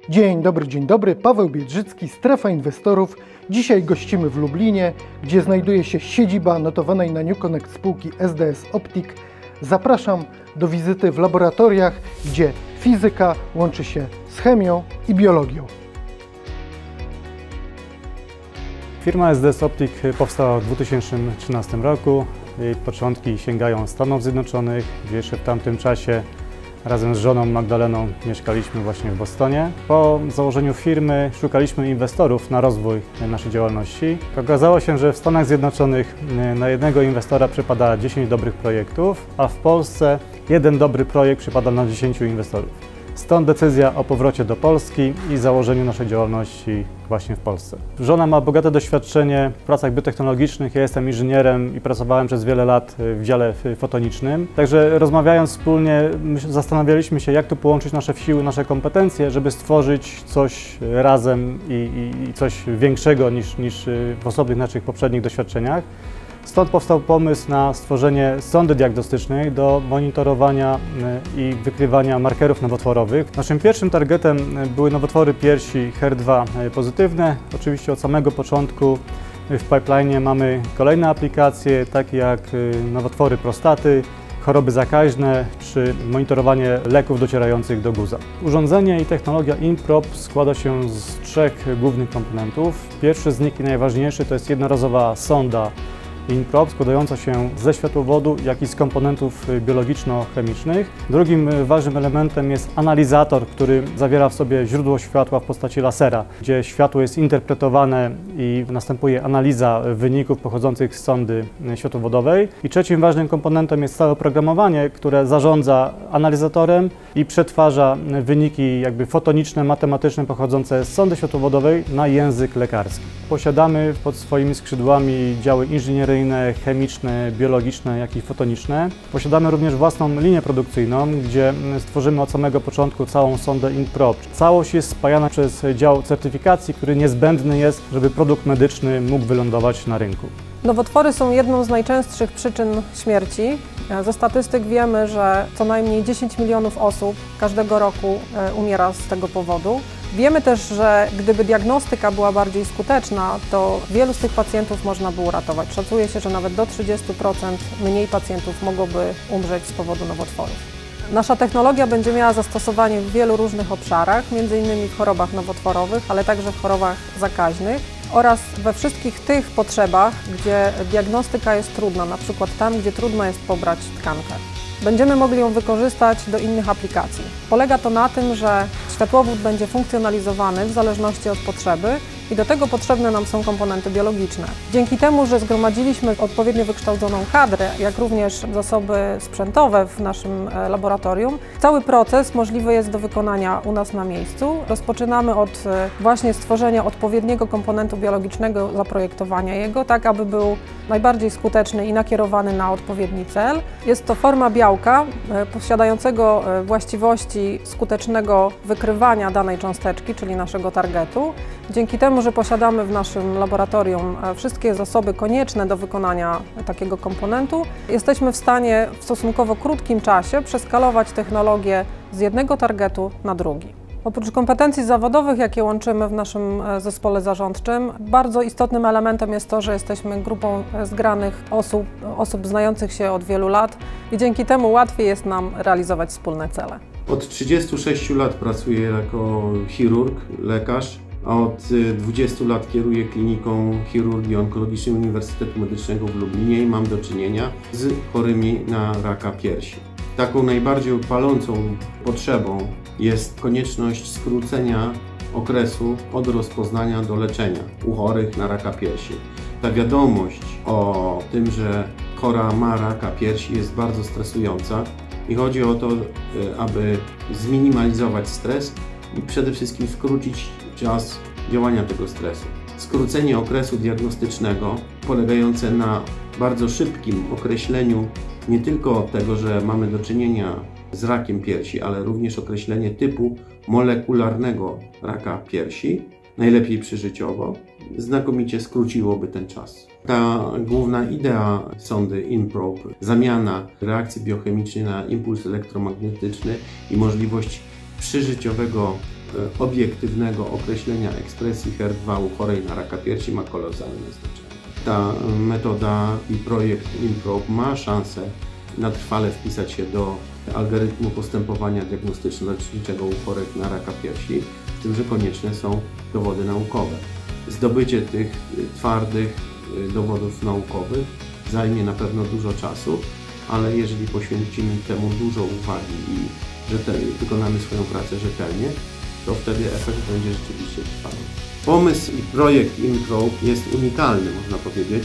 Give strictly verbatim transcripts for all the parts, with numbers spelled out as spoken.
Dzień dobry, dzień dobry. Paweł Biedrzycki, Strefa Inwestorów. Dzisiaj gościmy w Lublinie, gdzie znajduje się siedziba notowanej na New Connect spółki S D S Optic. Zapraszam do wizyty w laboratoriach, gdzie fizyka łączy się z chemią i biologią. Firma S D S Optic powstała w dwa tysiące trzynastym roku. Jej początki sięgają Stanów Zjednoczonych, gdzie jeszcze w tamtym czasie razem z żoną Magdaleną mieszkaliśmy właśnie w Bostonie. Po założeniu firmy szukaliśmy inwestorów na rozwój naszej działalności. Okazało się, że w Stanach Zjednoczonych na jednego inwestora przypada dziesięć dobrych projektów, a w Polsce jeden dobry projekt przypada na dziesięciu inwestorów. Stąd decyzja o powrocie do Polski i założeniu naszej działalności właśnie w Polsce. Żona ma bogate doświadczenie w pracach biotechnologicznych, ja jestem inżynierem i pracowałem przez wiele lat w dziale fotonicznym. Także rozmawiając wspólnie zastanawialiśmy się, jak tu połączyć nasze siły, nasze kompetencje, żeby stworzyć coś razem i, i, i coś większego niż, niż w osobnych naszych poprzednich doświadczeniach. Stąd powstał pomysł na stworzenie sondy diagnostycznej do monitorowania i wykrywania markerów nowotworowych. Naszym pierwszym targetem były nowotwory piersi H E R dwa pozytywne. Oczywiście od samego początku w pipeline mamy kolejne aplikacje, takie jak nowotwory prostaty, choroby zakaźne czy monitorowanie leków docierających do guza. Urządzenie i technologia InProbe składa się z trzech głównych komponentów. Pierwszy z nich i najważniejszy to jest jednorazowa sonda InProbe składająca się ze światłowodu, jak i z komponentów biologiczno-chemicznych. Drugim ważnym elementem jest analizator, który zawiera w sobie źródło światła w postaci lasera, gdzie światło jest interpretowane i następuje analiza wyników pochodzących z sondy światłowodowej. I trzecim ważnym komponentem jest całe oprogramowanie, które zarządza analizatorem i przetwarza wyniki jakby fotoniczne, matematyczne pochodzące z sondy światłowodowej na język lekarski. Posiadamy pod swoimi skrzydłami działy inżynieryjne, chemiczne, biologiczne, jak i fotoniczne. Posiadamy również własną linię produkcyjną, gdzie stworzymy od samego początku całą sondę InProbe. Całość jest spajana przez dział certyfikacji, który niezbędny jest, żeby produkt medyczny mógł wylądować na rynku. Nowotwory są jedną z najczęstszych przyczyn śmierci. Ze statystyk wiemy, że co najmniej dziesięć milionów osób każdego roku umiera z tego powodu. Wiemy też, że gdyby diagnostyka była bardziej skuteczna, to wielu z tych pacjentów można by uratować. Szacuje się, że nawet do trzydziestu procent mniej pacjentów mogłoby umrzeć z powodu nowotworów. Nasza technologia będzie miała zastosowanie w wielu różnych obszarach, między innymi w chorobach nowotworowych, ale także w chorobach zakaźnych oraz we wszystkich tych potrzebach, gdzie diagnostyka jest trudna, na przykład tam, gdzie trudno jest pobrać tkankę. Będziemy mogli ją wykorzystać do innych aplikacji. Polega to na tym, że światłowód będzie funkcjonalizowany w zależności od potrzeby i do tego potrzebne nam są komponenty biologiczne. Dzięki temu, że zgromadziliśmy odpowiednio wykształconą kadrę, jak również zasoby sprzętowe w naszym laboratorium, cały proces możliwy jest do wykonania u nas na miejscu. Rozpoczynamy od właśnie stworzenia odpowiedniego komponentu biologicznego, zaprojektowania jego, tak aby był najbardziej skuteczny i nakierowany na odpowiedni cel. Jest to forma białka posiadającego właściwości skutecznego wykrywania danej cząsteczki, czyli naszego targetu. Dzięki temu, że posiadamy w naszym laboratorium wszystkie zasoby konieczne do wykonania takiego komponentu, jesteśmy w stanie w stosunkowo krótkim czasie przeskalować technologię z jednego targetu na drugi. Oprócz kompetencji zawodowych, jakie łączymy w naszym zespole zarządczym, bardzo istotnym elementem jest to, że jesteśmy grupą zgranych osób, osób znających się od wielu lat i dzięki temu łatwiej jest nam realizować wspólne cele. Od trzydziestu sześciu lat pracuję jako chirurg, lekarz, a od dwudziestu lat kieruję kliniką chirurgii onkologicznej Uniwersytetu Medycznego w Lublinie i mam do czynienia z chorymi na raka piersi. Taką najbardziej palącą potrzebą jest konieczność skrócenia okresu od rozpoznania do leczenia u chorych na raka piersi. Ta wiadomość o tym, że chora ma raka piersi, jest bardzo stresująca i chodzi o to, aby zminimalizować stres i przede wszystkim skrócić czas działania tego stresu. Skrócenie okresu diagnostycznego polegające na bardzo szybkim określeniu nie tylko tego, że mamy do czynienia z rakiem piersi, ale również określenie typu molekularnego raka piersi, najlepiej przyżyciowo, znakomicie skróciłoby ten czas. Ta główna idea sondy InProbe, zamiana reakcji biochemicznej na impuls elektromagnetyczny i możliwość przyżyciowego obiektywnego określenia ekspresji H E R dwa u chorej na raka piersi ma kolosalne znaczenie. Ta metoda i projekt InProbe ma szansę na trwale wpisać się do algorytmu postępowania diagnostyczno-leczniczego u chorych na raka piersi, z tym, że konieczne są dowody naukowe. Zdobycie tych twardych dowodów naukowych zajmie na pewno dużo czasu, ale jeżeli poświęcimy temu dużo uwagi i rzetelnie, wykonamy swoją pracę rzetelnie, to wtedy efekt będzie rzeczywiście trwały. Pomysł i projekt InProbe jest unikalny, można powiedzieć,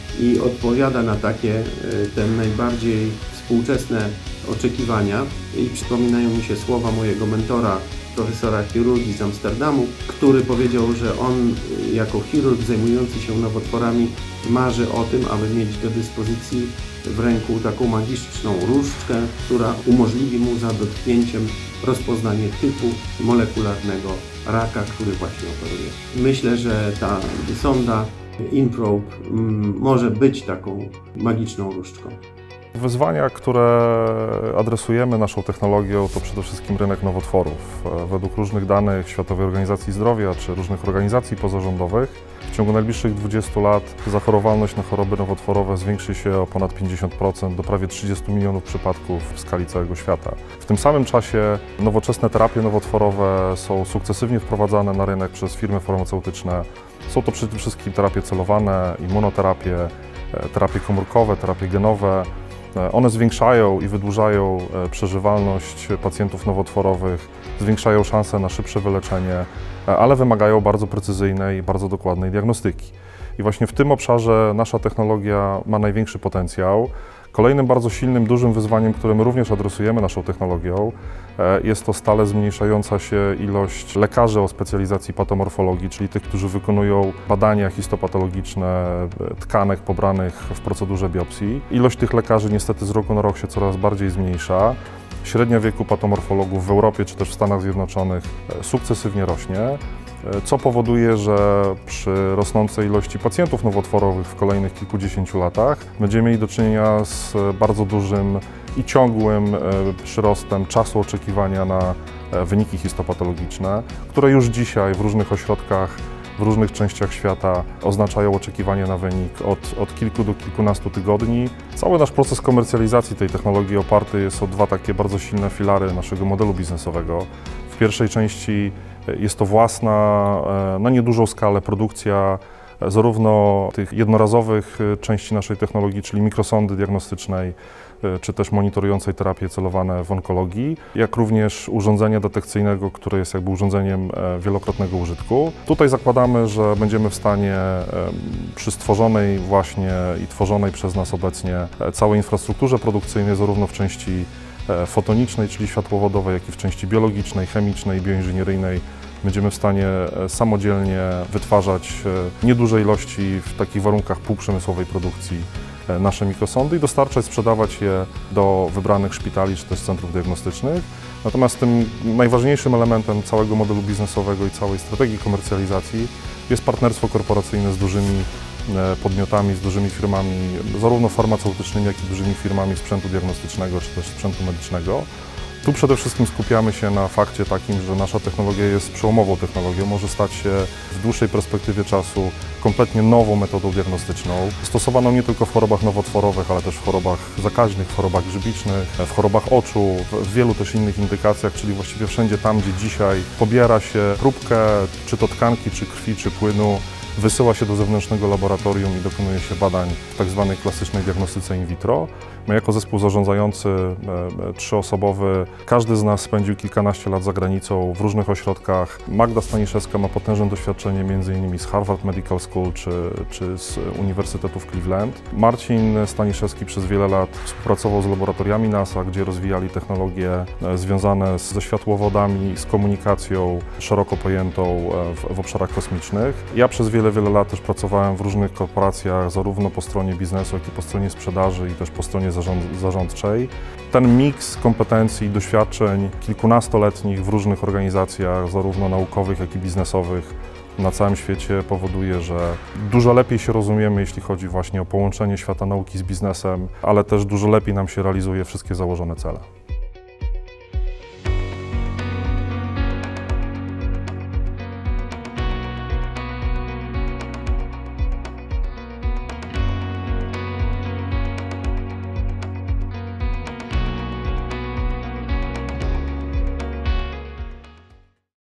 i odpowiada na takie te najbardziej współczesne oczekiwania i przypominają mi się słowa mojego mentora, profesora chirurgii z Amsterdamu, który powiedział, że on jako chirurg zajmujący się nowotworami marzy o tym, aby mieć do dyspozycji w ręku taką magiczną różdżkę, która umożliwi mu za dotknięciem rozpoznanie typu molekularnego raka, który właśnie operuje. Myślę, że ta sonda InProbe może być taką magiczną różdżką. Wyzwania, które adresujemy naszą technologią, to przede wszystkim rynek nowotworów. Według różnych danych Światowej Organizacji Zdrowia czy różnych organizacji pozarządowych w ciągu najbliższych dwudziestu lat zachorowalność na choroby nowotworowe zwiększy się o ponad pięćdziesiąt procent do prawie trzydziestu milionów przypadków w skali całego świata. W tym samym czasie nowoczesne terapie nowotworowe są sukcesywnie wprowadzane na rynek przez firmy farmaceutyczne. Są to przede wszystkim terapie celowane, immunoterapie, terapie komórkowe, terapie genowe. One zwiększają i wydłużają przeżywalność pacjentów nowotworowych, zwiększają szanse na szybsze wyleczenie, ale wymagają bardzo precyzyjnej i bardzo dokładnej diagnostyki. I właśnie w tym obszarze nasza technologia ma największy potencjał. Kolejnym bardzo silnym, dużym wyzwaniem, które my również adresujemy naszą technologią, jest to stale zmniejszająca się ilość lekarzy o specjalizacji patomorfologii, czyli tych, którzy wykonują badania histopatologiczne tkanek pobranych w procedurze biopsji. Ilość tych lekarzy niestety z roku na rok się coraz bardziej zmniejsza. Średnia wieku patomorfologów w Europie czy też w Stanach Zjednoczonych sukcesywnie rośnie, co powoduje, że przy rosnącej ilości pacjentów nowotworowych w kolejnych kilkudziesięciu latach będziemy mieli do czynienia z bardzo dużym i ciągłym przyrostem czasu oczekiwania na wyniki histopatologiczne, które już dzisiaj w różnych ośrodkach, w różnych częściach świata oznaczają oczekiwanie na wynik od, od kilku do kilkunastu tygodni. Cały nasz proces komercjalizacji tej technologii oparty jest o dwa takie bardzo silne filary naszego modelu biznesowego. W pierwszej części jest to własna, na niedużą skalę produkcja zarówno tych jednorazowych części naszej technologii, czyli mikrosondy diagnostycznej, czy też monitorującej terapię celowane w onkologii, jak również urządzenia detekcyjnego, które jest jakby urządzeniem wielokrotnego użytku. Tutaj zakładamy, że będziemy w stanie przy stworzonej właśnie i tworzonej przez nas obecnie całej infrastrukturze produkcyjnej, zarówno w części fotonicznej, czyli światłowodowej, jak i w części biologicznej, chemicznej, bioinżynieryjnej, będziemy w stanie samodzielnie wytwarzać nieduże ilości w takich warunkach półprzemysłowej produkcji nasze mikrosondy i dostarczać, sprzedawać je do wybranych szpitali czy też centrów diagnostycznych. Natomiast tym najważniejszym elementem całego modelu biznesowego i całej strategii komercjalizacji jest partnerstwo korporacyjne z dużymi podmiotami, z dużymi firmami, zarówno farmaceutycznymi, jak i dużymi firmami sprzętu diagnostycznego czy też sprzętu medycznego. Tu przede wszystkim skupiamy się na fakcie takim, że nasza technologia jest przełomową technologią, może stać się w dłuższej perspektywie czasu kompletnie nową metodą diagnostyczną, stosowaną nie tylko w chorobach nowotworowych, ale też w chorobach zakaźnych, w chorobach grzybicznych, w chorobach oczu, w wielu też innych indykacjach, czyli właściwie wszędzie tam, gdzie dzisiaj pobiera się próbkę, czy to tkanki, czy krwi, czy płynu, wysyła się do zewnętrznego laboratorium i dokonuje się badań w tak zwanej klasycznej diagnostyce in vitro. My jako zespół zarządzający, e, trzyosobowy, każdy z nas spędził kilkanaście lat za granicą w różnych ośrodkach. Magda Staniszewska ma potężne doświadczenie między innymi z Harvard Medical School czy, czy z Uniwersytetu w Cleveland. Marcin Staniszewski przez wiele lat współpracował z laboratoriami NASA, gdzie rozwijali technologie e, związane z, ze światłowodami, z komunikacją szeroko pojętą e, w, w obszarach kosmicznych. Ja przez wiele, wiele lat też pracowałem w różnych korporacjach, zarówno po stronie biznesu, jak i po stronie sprzedaży i też po stronie zarząd, zarządczej. Ten miks kompetencji i doświadczeń kilkunastoletnich w różnych organizacjach, zarówno naukowych, jak i biznesowych na całym świecie powoduje, że dużo lepiej się rozumiemy, jeśli chodzi właśnie o połączenie świata nauki z biznesem, ale też dużo lepiej nam się realizuje wszystkie założone cele.